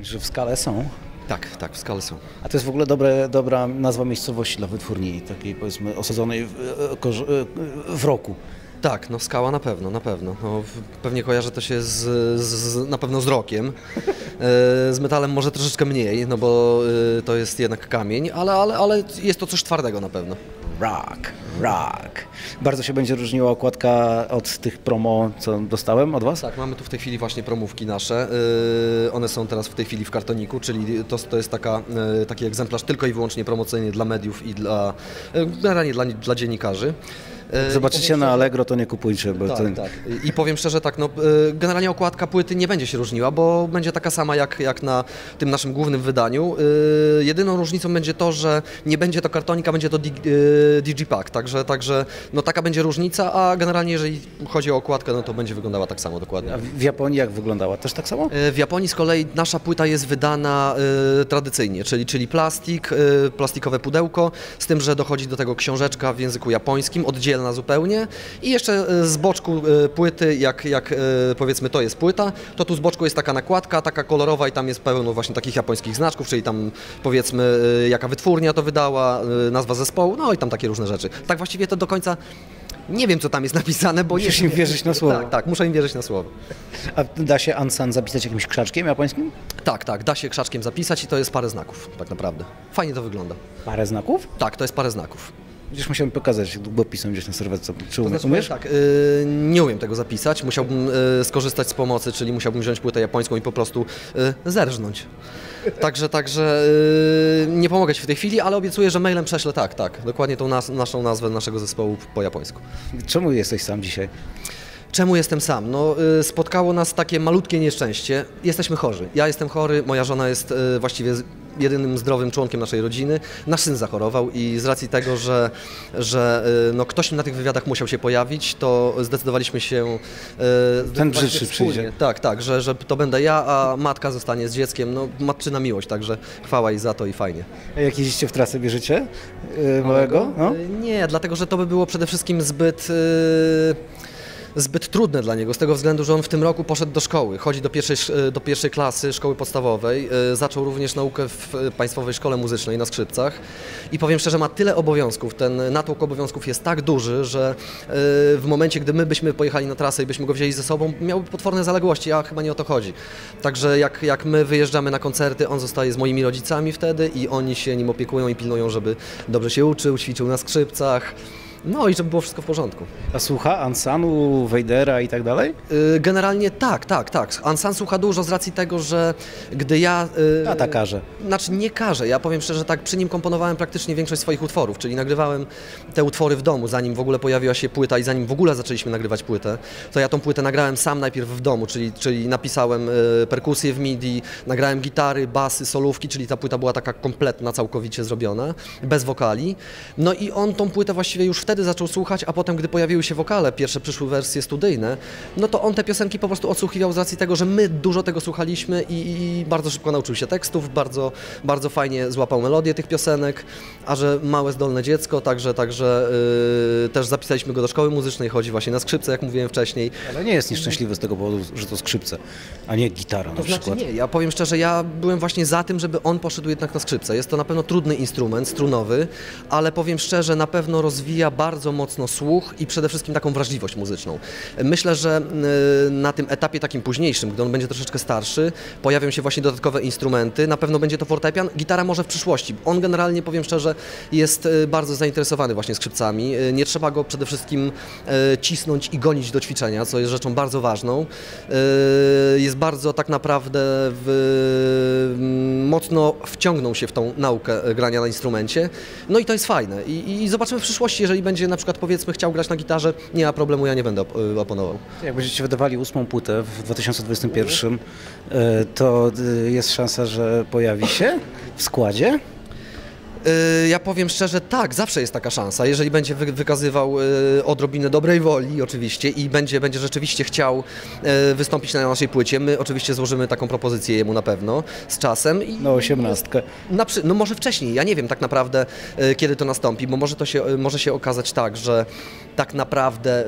Że w Skale są. Tak, tak, w Skale są. A to jest w ogóle dobra nazwa miejscowości dla wytwórni, takiej powiedzmy osadzonej w roku. Tak, no Skała na pewno, na pewno. No, pewnie kojarzę to się na pewno z rockiem. Z metalem może troszeczkę mniej, no bo to jest jednak kamień, ale jest to coś twardego na pewno. Rock. Bardzo się będzie różniła okładka od tych promo, co dostałem od Was? Tak, mamy tu w tej chwili właśnie promówki nasze. One są teraz w tej chwili w kartoniku, czyli to jest taki egzemplarz tylko i wyłącznie promocyjny dla mediów i generalnie dla dziennikarzy. Zobaczycie na Allegro, to nie kupujcie. Bo tak, to... tak. I powiem szczerze, tak, no, generalnie okładka płyty nie będzie się różniła, bo będzie taka sama jak na tym naszym głównym wydaniu. Jedyną różnicą będzie to, że nie będzie to kartonika, będzie to digipack, także no, taka będzie różnica, a generalnie jeżeli chodzi o okładkę, no to będzie wyglądała tak samo dokładnie. A w Japonii jak wyglądała? Też tak samo? W Japonii z kolei nasza płyta jest wydana tradycyjnie, czyli plastik, plastikowe pudełko, z tym, że dochodzi do tego książeczka w języku japońskim, oddzielna zupełnie i jeszcze z boczku płyty, jak powiedzmy to jest płyta, to tu z boczku jest taka nakładka, taka kolorowa i tam jest pełno właśnie takich japońskich znaczków, czyli tam powiedzmy jaka wytwórnia to wydała, nazwa zespołu, no i tam takie różne rzeczy. Tak właściwie to do końca nie wiem, co tam jest napisane, bo musisz im wierzyć na słowo. Tak, muszę im wierzyć na słowo. A da się Ansan zapisać jakimś krzaczkiem japońskim? Tak, da się krzaczkiem zapisać i to jest parę znaków, tak naprawdę. Fajnie to wygląda. Parę znaków? Tak, to jest parę znaków. Gdzieś musiałem pokazać długopisem gdzieś na serwetce. Czy umiesz? Tak, nie umiem tego zapisać, musiałbym skorzystać z pomocy, czyli musiałbym wziąć płytę japońską i po prostu zerżnąć. Także nie pomogę Ci w tej chwili, ale obiecuję, że mailem prześlę, tak, dokładnie tą naszą nazwę naszego zespołu po japońsku. Czemu jesteś sam dzisiaj? Czemu jestem sam? No, spotkało nas takie malutkie nieszczęście. Jesteśmy chorzy. Ja jestem chory, moja żona jest właściwie jedynym zdrowym członkiem naszej rodziny. Nasz syn zachorował i z racji tego, że no, ktoś na tych wywiadach musiał się pojawić, to zdecydowaliśmy się... Ten brzydszy przyjdzie. Tak, że to będę ja, a matka zostanie z dzieckiem. No, matczyna miłość, także chwała jej za to i fajnie. A jak jeździcie w trasę, bierzecie małego? No? Nie, dlatego że to by było przede wszystkim zbyt trudne dla niego, z tego względu, że on w tym roku poszedł do szkoły, chodzi do pierwszej klasy szkoły podstawowej, zaczął również naukę w Państwowej Szkole Muzycznej na skrzypcach i powiem szczerze, ma tyle obowiązków, ten natłok obowiązków jest tak duży, że w momencie, gdy my byśmy pojechali na trasę i byśmy go wzięli ze sobą, miałby potworne zaległości, a chyba nie o to chodzi. Także jak my wyjeżdżamy na koncerty, on zostaje z moimi rodzicami wtedy i oni się nim opiekują i pilnują, żeby dobrze się uczył, ćwiczył na skrzypcach. No i żeby było wszystko w porządku. A słucha Ansanu, Wejdera i tak dalej? Generalnie tak. Ansan słucha dużo z racji tego, że gdy ja... Tata każe. Znaczy nie każe, ja powiem szczerze, tak przy nim komponowałem praktycznie większość swoich utworów, czyli nagrywałem te utwory w domu, zanim w ogóle pojawiła się płyta i zanim w ogóle zaczęliśmy nagrywać płytę, to ja tą płytę nagrałem sam najpierw w domu, czyli napisałem perkusję w MIDI, nagrałem gitary, basy, solówki, czyli ta płyta była taka kompletna, całkowicie zrobiona, bez wokali. No i on tą płytę właściwie już wtedy zaczął słuchać, a potem, gdy pojawiły się wokale, pierwsze przyszły wersje studyjne, no to on te piosenki po prostu odsłuchiwał z racji tego, że my dużo tego słuchaliśmy i bardzo szybko nauczył się tekstów, bardzo fajnie złapał melodię tych piosenek, a że małe, zdolne dziecko, także też zapisaliśmy go do szkoły muzycznej, chodzi właśnie na skrzypce, jak mówiłem wcześniej. Ale nie jest nieszczęśliwy z tego powodu, że to skrzypce, a nie gitara na przykład. Nie, ja powiem szczerze, ja byłem właśnie za tym, żeby on poszedł jednak na skrzypce. Jest to na pewno trudny instrument, strunowy, ale powiem szczerze, na pewno rozwija bardzo mocno słuch i przede wszystkim taką wrażliwość muzyczną. Myślę, że na tym etapie takim późniejszym, gdy on będzie troszeczkę starszy, pojawią się właśnie dodatkowe instrumenty, na pewno będzie to fortepian, gitara może w przyszłości. On generalnie, powiem szczerze, jest bardzo zainteresowany właśnie skrzypcami. Nie trzeba go przede wszystkim cisnąć i gonić do ćwiczenia, co jest rzeczą bardzo ważną. Jest bardzo tak naprawdę mocno wciągnął się w tą naukę grania na instrumencie. No i to jest fajne. I zobaczymy w przyszłości, jeżeli będzie na przykład powiedzmy chciał grać na gitarze, nie ma problemu, ja nie będę oponował. Jak będziecie wydawali 8. płytę w 2021, to jest szansa, że pojawi się w składzie? Ja powiem szczerze, tak, zawsze jest taka szansa. Jeżeli będzie wykazywał odrobinę dobrej woli oczywiście i będzie rzeczywiście chciał wystąpić na naszej płycie, my oczywiście złożymy taką propozycję jemu na pewno z czasem. No 18. No może wcześniej, ja nie wiem tak naprawdę kiedy to nastąpi, bo może się okazać tak, że tak naprawdę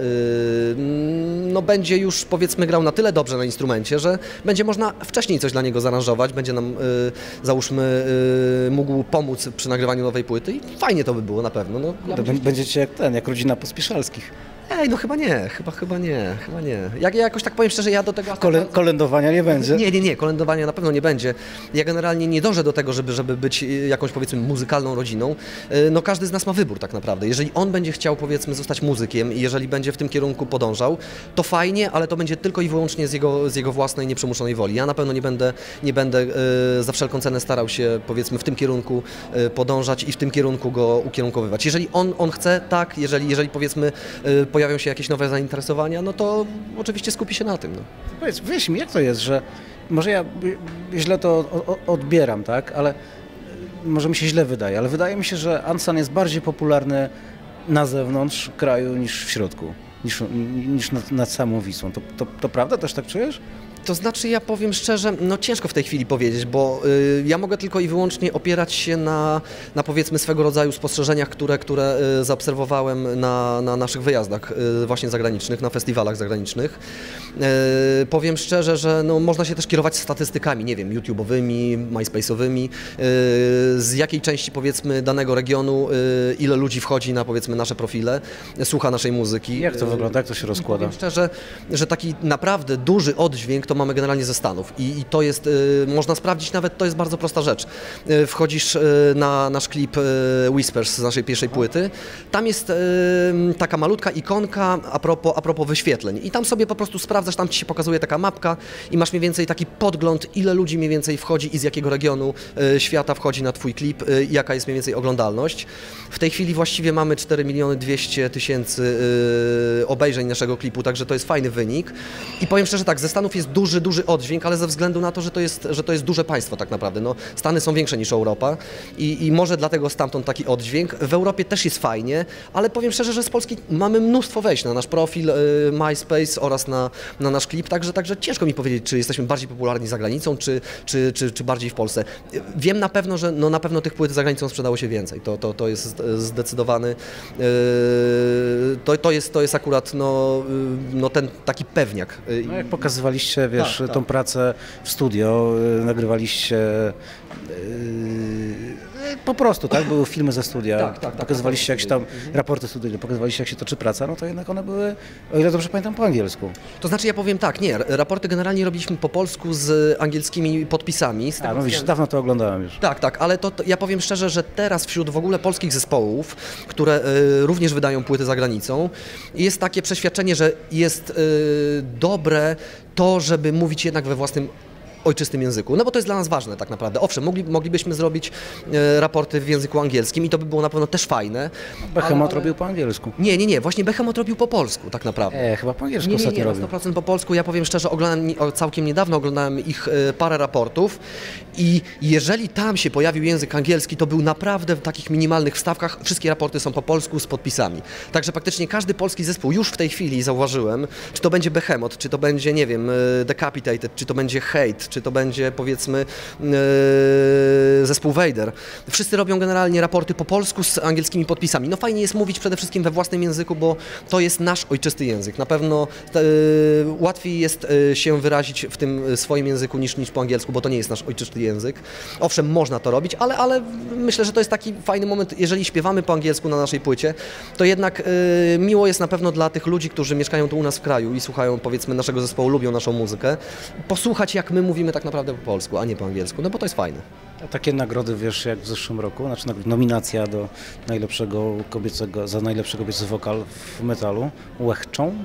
no będzie już powiedzmy grał na tyle dobrze na instrumencie, że będzie można wcześniej coś dla niego zaaranżować, będzie nam załóżmy mógł pomóc przy nagrywaniu nowej płyty i fajnie to by było na pewno. No, Będziecie jak rodzina Pospieszalskich. Ej, no chyba nie. Ja jakoś tak powiem szczerze, ja do tego... Kolędowania nie będzie? Nie, kolędowania na pewno nie będzie. Ja generalnie nie dążę do tego, żeby być jakąś powiedzmy muzykalną rodziną. No każdy z nas ma wybór tak naprawdę. Jeżeli on będzie chciał powiedzmy zostać muzykiem i jeżeli będzie w tym kierunku podążał, to fajnie, ale to będzie tylko i wyłącznie z jego własnej nieprzymuszonej woli. Ja na pewno nie będę za wszelką cenę starał się powiedzmy w tym kierunku podążać i w tym kierunku go ukierunkowywać. Jeżeli on chce, tak, jeżeli powiedzmy pojawią się jakieś nowe zainteresowania, no to oczywiście skupi się na tym. No. Powiedz mi, jak to jest, że może ja źle to odbieram, tak, ale może mi się źle wydaje, ale wydaje mi się, że Ansan jest bardziej popularny na zewnątrz kraju niż w środku, niż nad samą Wisłą. To prawda? Też tak czujesz? To znaczy, ja powiem szczerze, no ciężko w tej chwili powiedzieć, bo ja mogę tylko i wyłącznie opierać się na powiedzmy swego rodzaju spostrzeżeniach, które zaobserwowałem na naszych wyjazdach właśnie zagranicznych, na festiwalach zagranicznych. Powiem szczerze, że no, można się też kierować statystykami, nie wiem, YouTube'owymi, MySpace'owymi, z jakiej części powiedzmy danego regionu, ile ludzi wchodzi na powiedzmy nasze profile, słucha naszej muzyki. Jak to wygląda, jak to się rozkłada? Powiem szczerze, że taki naprawdę duży oddźwięk to mamy generalnie ze Stanów i to jest, można sprawdzić nawet, to jest bardzo prosta rzecz. Wchodzisz na nasz klip Whispers z naszej pierwszej płyty, tam jest taka malutka ikonka a propos wyświetleń i tam sobie po prostu sprawdzasz, tam ci się pokazuje taka mapka i masz mniej więcej taki podgląd, ile ludzi mniej więcej wchodzi i z jakiego regionu świata wchodzi na twój klip i jaka jest mniej więcej oglądalność. W tej chwili właściwie mamy 4 200 000 obejrzeń naszego klipu, także to jest fajny wynik i powiem szczerze tak, ze Stanów jest duży oddźwięk, ale ze względu na to, że to jest duże państwo tak naprawdę. No, Stany są większe niż Europa i może dlatego stamtąd taki oddźwięk. W Europie też jest fajnie, ale powiem szczerze, że z Polski mamy mnóstwo wejść na nasz profil MySpace oraz na nasz klip, także ciężko mi powiedzieć, czy jesteśmy bardziej popularni za granicą, czy bardziej w Polsce. Wiem na pewno, że no, na pewno tych płyt za granicą sprzedało się więcej. To jest zdecydowany, to jest akurat no ten taki pewniak. No jak pokazywaliście, wiesz, tak. tą pracę w studio, nagrywaliście po prostu, tak? Były filmy ze studia, pokazywaliście jak się tam, raporty studyjne, pokazywaliście jak się toczy praca, no to jednak one były, o ile dobrze pamiętam, po angielsku. To znaczy ja powiem tak, nie, raporty generalnie robiliśmy po polsku z angielskimi podpisami. No widzisz, dawno to oglądałem już. Tak, ale to ja powiem szczerze, że teraz wśród w ogóle polskich zespołów, które również wydają płyty za granicą, jest takie przeświadczenie, że jest dobre to, żeby mówić jednak we własnym ojczystym języku, no bo to jest dla nas ważne tak naprawdę. Owszem, moglibyśmy zrobić raporty w języku angielskim i to by było na pewno też fajne. Behemoth robił po angielsku. Nie, właśnie Behemoth robił po polsku tak naprawdę. Chyba po angielsku Nie, robił. 100% po polsku. Ja powiem szczerze, całkiem niedawno oglądałem ich parę raportów i jeżeli tam się pojawił język angielski, to był naprawdę w takich minimalnych wstawkach. Wszystkie raporty są po polsku z podpisami. Także praktycznie każdy polski zespół już w tej chwili zauważyłem, czy to będzie Behemoth, czy to będzie, nie wiem, Decapitated, czy to będzie Hate, czy to będzie powiedzmy zespół Vader. Wszyscy robią generalnie raporty po polsku z angielskimi podpisami. No fajnie jest mówić przede wszystkim we własnym języku, bo to jest nasz ojczysty język. Na pewno łatwiej jest się wyrazić w tym swoim języku niż po angielsku, bo to nie jest nasz ojczysty język. Owszem, można to robić, ale myślę, że to jest taki fajny moment, jeżeli śpiewamy po angielsku na naszej płycie, to jednak miło jest na pewno dla tych ludzi, którzy mieszkają tu u nas w kraju i słuchają powiedzmy naszego zespołu, lubią naszą muzykę, posłuchać jak my mówimy tak naprawdę po polsku, a nie po angielsku, no bo to jest fajne. A takie nagrody, wiesz, jak w zeszłym roku, znaczy nominacja do najlepszego kobiecego, za najlepszy kobiecy wokal w metalu, łechczą?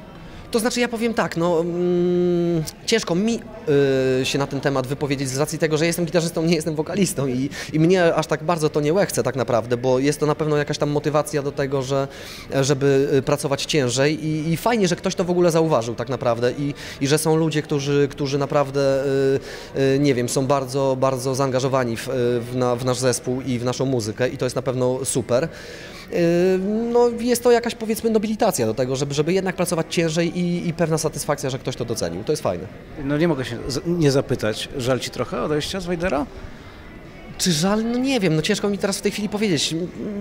To znaczy ja powiem tak, no ciężko mi się na ten temat wypowiedzieć z racji tego, że jestem gitarzystą, nie jestem wokalistą i mnie aż tak bardzo to nie łechce tak naprawdę, bo jest to na pewno jakaś tam motywacja do tego, żeby pracować ciężej i fajnie, że ktoś to w ogóle zauważył tak naprawdę i że są ludzie, którzy naprawdę, nie wiem, są bardzo, bardzo zaangażowani w nasz zespół i w naszą muzykę i to jest na pewno super. No jest to jakaś, powiedzmy, nobilitacja do tego, żeby jednak pracować ciężej i pewna satysfakcja, że ktoś to docenił. To jest fajne. No nie mogę się nie zapytać, żal ci trochę odejścia z Wajdera? Czy żal? No nie wiem, no ciężko mi teraz w tej chwili powiedzieć.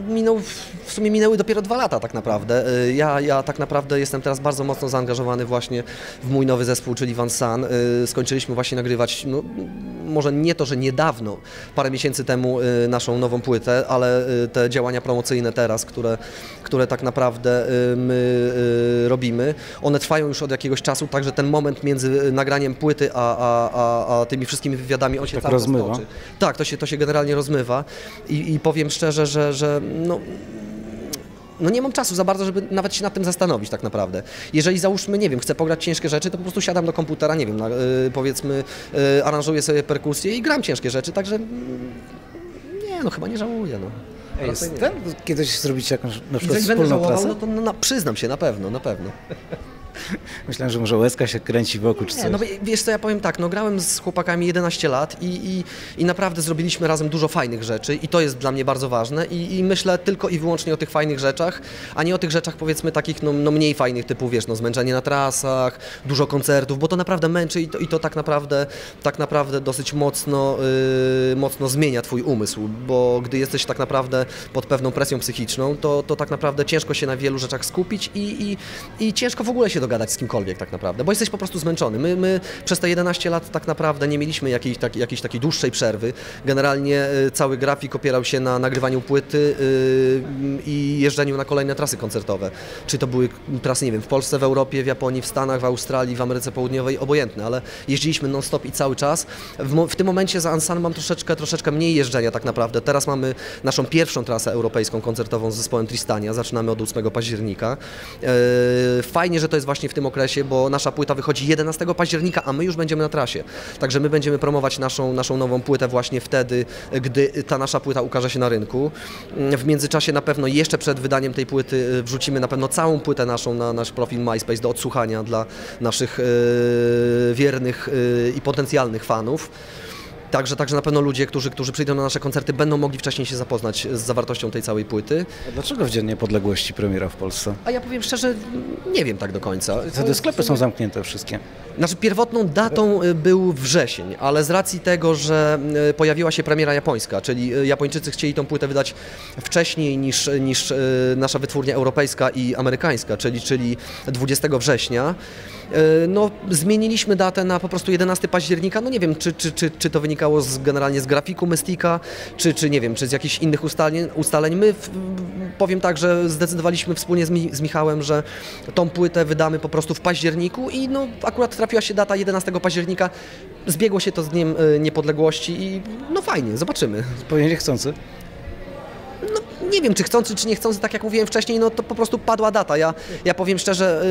W sumie minęły dopiero 2 lata tak naprawdę. Ja tak naprawdę jestem teraz bardzo mocno zaangażowany właśnie w mój nowy zespół, czyli Van San. Skończyliśmy właśnie nagrywać, no, może nie to, że niedawno, parę miesięcy temu naszą nową płytę, ale te działania promocyjne teraz, które tak naprawdę my robimy, one trwają już od jakiegoś czasu, także ten moment między nagraniem płyty a tymi wszystkimi wywiadami on się tak cały rozmywa. toczy. Tak, to się generalnie rozmywa i powiem szczerze, że no nie mam czasu za bardzo, żeby nawet się nad tym zastanowić tak naprawdę. Jeżeli załóżmy, nie wiem, chcę pograć ciężkie rzeczy, to po prostu siadam do komputera, nie wiem, powiedzmy, aranżuję sobie perkusję i gram ciężkie rzeczy, także nie, no chyba nie żałuję. No. Kiedyś zrobić jakąś na przykład Jeżeli będę wspólną żałował, trasę? no to przyznam się, na pewno. Myślałem, że może łezka się kręci wokół czy coś. Nie, no wiesz co, ja powiem tak, no grałem z chłopakami 11 lat i naprawdę zrobiliśmy razem dużo fajnych rzeczy i to jest dla mnie bardzo ważne i myślę tylko i wyłącznie o tych fajnych rzeczach, a nie o tych rzeczach, powiedzmy, takich no mniej fajnych, typu wiesz, no zmęczenie na trasach, dużo koncertów, bo to naprawdę męczy i to tak naprawdę dosyć mocno zmienia twój umysł, bo gdy jesteś tak naprawdę pod pewną presją psychiczną, to tak naprawdę ciężko się na wielu rzeczach skupić i ciężko w ogóle się dogadać z kimkolwiek tak naprawdę, bo jesteś po prostu zmęczony. My przez te 11 lat tak naprawdę nie mieliśmy jakiejś takiej dłuższej przerwy. Generalnie cały grafik opierał się na nagrywaniu płyty i jeżdżeniu na kolejne trasy koncertowe. Czy to były trasy, nie wiem, w Polsce, w Europie, w Japonii, w Stanach, w Australii, w Ameryce Południowej, obojętne, ale jeździliśmy non-stop i cały czas. W tym momencie za Ansan mam troszeczkę mniej jeżdżenia tak naprawdę. Teraz mamy naszą pierwszą trasę europejską koncertową z zespołem Tristania. Zaczynamy od 8 października. Fajnie, że to jest właśnie w tym okresie, bo nasza płyta wychodzi 11 października, a my już będziemy na trasie. Także my będziemy promować naszą nową płytę właśnie wtedy, gdy ta nasza płyta ukaże się na rynku. W międzyczasie na pewno jeszcze przed wydaniem tej płyty wrzucimy na pewno całą płytę naszą na nasz profil MySpace do odsłuchania dla naszych wiernych i potencjalnych fanów. Także na pewno ludzie, którzy przyjdą na nasze koncerty, będą mogli wcześniej się zapoznać z zawartością tej całej płyty. A dlaczego w Dzień Niepodległości premiera w Polsce? A ja powiem szczerze, nie wiem tak do końca. Wtedy sklepy są zamknięte wszystkie. Znaczy pierwotną datą był wrzesień, ale z racji tego, że pojawiła się premiera japońska, czyli Japończycy chcieli tą płytę wydać wcześniej niż nasza wytwórnia europejska i amerykańska, czyli 20 września. No, zmieniliśmy datę na po prostu 11 października, no nie wiem, czy to wynikało generalnie z grafiku Mystika, czy nie wiem, czy z jakichś innych ustaleń. My powiem tak, że zdecydowaliśmy wspólnie z Michałem, że tą płytę wydamy po prostu w październiku i no akurat trafiła się data 11 października, zbiegło się to z Dniem Niepodległości i no fajnie, zobaczymy. Zupełnie niechcący. Nie wiem, czy chcący, czy nie chcący, tak jak mówiłem wcześniej, no to po prostu padła data. Ja powiem szczerze,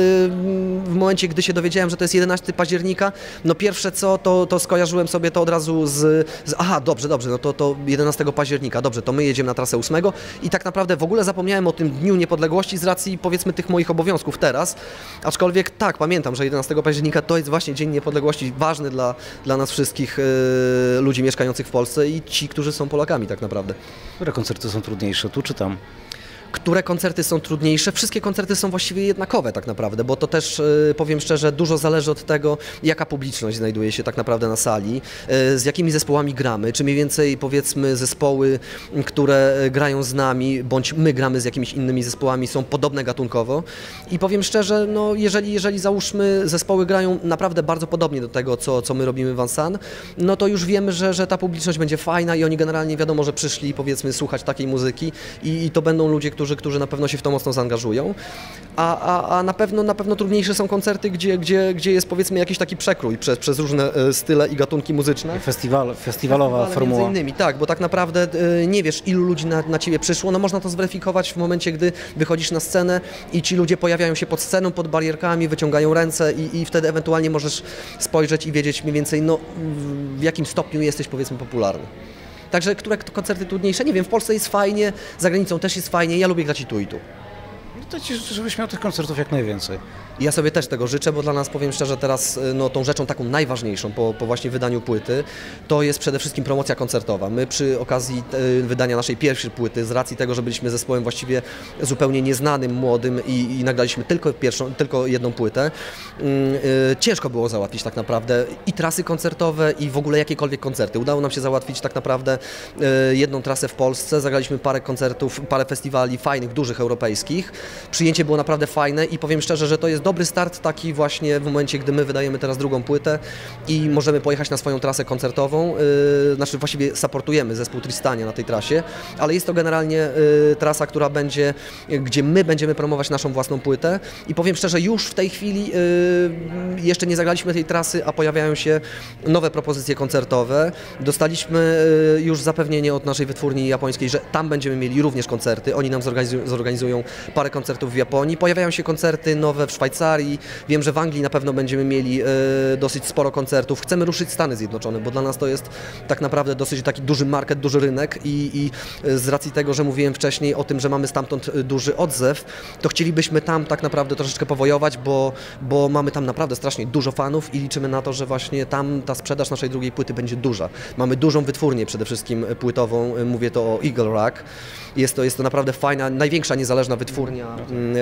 w momencie, gdy się dowiedziałem, że to jest 11 października, no pierwsze co, to skojarzyłem sobie to od razu aha, dobrze, no to 11 października, dobrze, to my jedziemy na trasę 8 i tak naprawdę w ogóle zapomniałem o tym Dniu Niepodległości z racji, powiedzmy, tych moich obowiązków teraz, aczkolwiek tak, pamiętam, że 11 października to jest właśnie Dzień Niepodległości, ważny dla nas wszystkich ludzi mieszkających w Polsce i ci, którzy są Polakami tak naprawdę. Które koncerty są trudniejsze, tu czy tam? Które koncerty są trudniejsze? Wszystkie koncerty są właściwie jednakowe tak naprawdę, bo to też, powiem szczerze, dużo zależy od tego, jaka publiczność znajduje się tak naprawdę na sali, z jakimi zespołami gramy, czy mniej więcej, powiedzmy, zespoły, które grają z nami, bądź my gramy z jakimiś innymi zespołami, są podobne gatunkowo i powiem szczerze, no jeżeli załóżmy zespoły grają naprawdę bardzo podobnie do tego, co my robimy w Van San, no to już wiemy, że ta publiczność będzie fajna i oni generalnie wiadomo, że przyszli, powiedzmy, słuchać takiej muzyki i to będą ludzie, którzy na pewno się w to mocno zaangażują, a na pewno trudniejsze są koncerty, gdzie jest powiedzmy jakiś taki przekrój przez różne style i gatunki muzyczne. Festiwalowa formuła. Między innymi, tak, bo tak naprawdę nie wiesz, ilu ludzi na ciebie przyszło, no można to zweryfikować w momencie, gdy wychodzisz na scenę i ci ludzie pojawiają się pod sceną, pod barierkami, wyciągają ręce i wtedy ewentualnie możesz spojrzeć i wiedzieć mniej więcej, no, w jakim stopniu jesteś powiedzmy popularny. Także które koncerty trudniejsze? Nie wiem, w Polsce jest fajnie, za granicą też jest fajnie, ja lubię grać i tu i tu. No to ci życzę, żebyś miał tych koncertów jak najwięcej. Ja sobie też tego życzę, bo dla nas, powiem szczerze, teraz no, tą rzeczą taką najważniejszą po właśnie wydaniu płyty to jest przede wszystkim promocja koncertowa. My przy okazji wydania naszej pierwszej płyty, z racji tego, że byliśmy zespołem właściwie zupełnie nieznanym, młodym i nagraliśmy tylko jedną płytę, ciężko było załatwić tak naprawdę i trasy koncertowe i w ogóle jakiekolwiek koncerty. Udało nam się załatwić tak naprawdę jedną trasę w Polsce, zagraliśmy parę koncertów, parę festiwali fajnych, dużych, europejskich. Przyjęcie było naprawdę fajne i powiem szczerze, że to jest dobry start taki właśnie w momencie, gdy my wydajemy teraz drugą płytę i możemy pojechać na swoją trasę koncertową. Znaczy właściwie supportujemy zespół Tristania na tej trasie, ale jest to generalnie trasa, która będzie, gdzie my będziemy promować naszą własną płytę i powiem szczerze, już w tej chwili jeszcze nie zagraliśmy tej trasy, a pojawiają się nowe propozycje koncertowe. Dostaliśmy już zapewnienie od naszej wytwórni japońskiej, że tam będziemy mieli również koncerty. Oni nam zorganizują parę koncertów w Japonii. Pojawiają się koncerty nowe w Szwajcarii. Wiem, że w Anglii na pewno będziemy mieli dosyć sporo koncertów. Chcemy ruszyć Stany Zjednoczone, bo dla nas to jest tak naprawdę dosyć taki duży market, duży rynek i z racji tego, że mówiłem wcześniej o tym, że mamy stamtąd duży odzew, to chcielibyśmy tam tak naprawdę troszeczkę powojować, bo mamy tam naprawdę strasznie dużo fanów i liczymy na to, że właśnie tam ta sprzedaż naszej drugiej płyty będzie duża. Mamy dużą wytwórnię przede wszystkim płytową, mówię to o Eagle Rock. Jest to naprawdę fajna, największa niezależna wytwórnia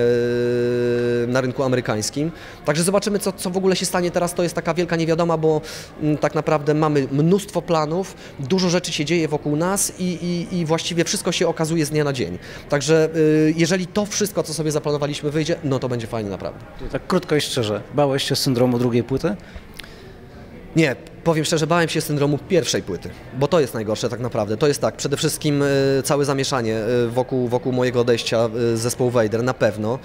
na rynku amerykańskim. Także zobaczymy, co w ogóle się stanie teraz. To jest taka wielka niewiadoma, bo tak naprawdę mamy mnóstwo planów, dużo rzeczy się dzieje wokół nas i właściwie wszystko się okazuje z dnia na dzień. Także jeżeli to wszystko, co sobie zaplanowaliśmy, wyjdzie, no to będzie fajnie naprawdę. Tak krótko i szczerze, bałeś się syndromu drugiej płyty? Nie, powiem szczerze, bałem się syndromu pierwszej płyty, bo to jest najgorsze tak naprawdę. To jest tak, przede wszystkim całe zamieszanie wokół mojego odejścia z zespołu Vader, na pewno.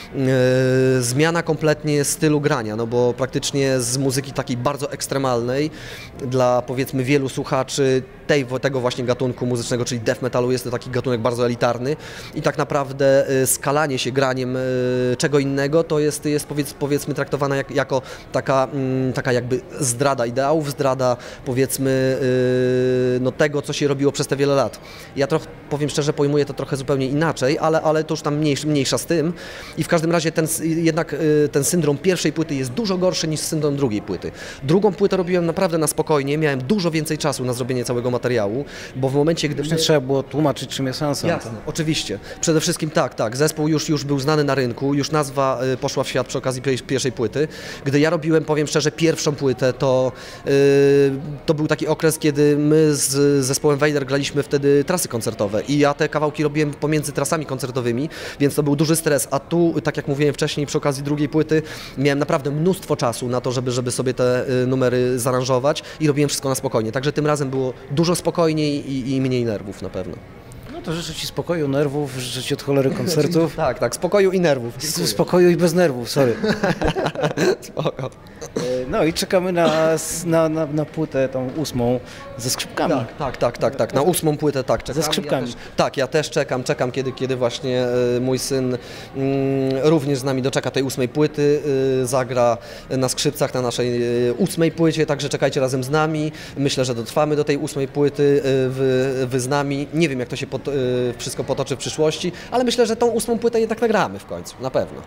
Zmiana kompletnie stylu grania, no bo praktycznie z muzyki takiej bardzo ekstremalnej dla powiedzmy wielu słuchaczy tego właśnie gatunku muzycznego, czyli death metalu, jest to taki gatunek bardzo elitarny i tak naprawdę skalanie się graniem czego innego to jest powiedzmy traktowana jako taka jakby zdrada ideałów, zdrada powiedzmy no tego, co się robiło przez te wiele lat. Ja powiem szczerze, pojmuję to trochę zupełnie inaczej, ale to już tam mniejsza z tym i w każdym razie jednak ten syndrom pierwszej płyty jest dużo gorszy niż syndrom drugiej płyty. Drugą płytę robiłem naprawdę na spokojnie, miałem dużo więcej czasu na zrobienie całego materiału, bo w momencie, gdy... Nie trzeba było tłumaczyć, czym jest Ansan. Jasne, oczywiście. Przede wszystkim tak. Zespół już był znany na rynku, już nazwa poszła w świat przy okazji pierwszej płyty. Gdy ja robiłem, powiem szczerze, pierwszą płytę, to był taki okres, kiedy my z zespołem Vader graliśmy wtedy trasy koncertowe i ja te kawałki robiłem pomiędzy trasami koncertowymi, więc to był duży stres, a tu, tak jak mówiłem wcześniej, przy okazji drugiej płyty miałem naprawdę mnóstwo czasu na to, żeby sobie te numery zaaranżować i robiłem wszystko na spokojnie. Także tym razem było dużo spokojniej i mniej nerwów na pewno. No to życzę Ci spokoju, nerwów, życzę Ci od cholery koncertów. Tak, spokoju i nerwów. Spokoju i bez nerwów, sorry. Spoko. No i czekamy na płytę tą 8 ze skrzypkami. Tak, na 8 płytę czekam. Ze skrzypkami. Ja też czekam, kiedy właśnie mój syn również z nami doczeka tej 8 płyty, zagra na skrzypcach na naszej 8 płycie, także czekajcie razem z nami. Myślę, że dotrwamy do tej 8 płyty, wy z nami. Nie wiem, jak to się wszystko potoczy w przyszłości, ale myślę, że tą 8 płytę jednak nagramy w końcu, na pewno.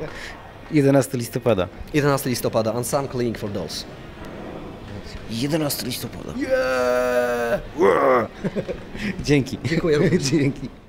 11 listopada. 11 listopada, Unsung Cleaning for Dolls. 11 listopada. Yeah! Dzięki. Dziękuję. Dzięki.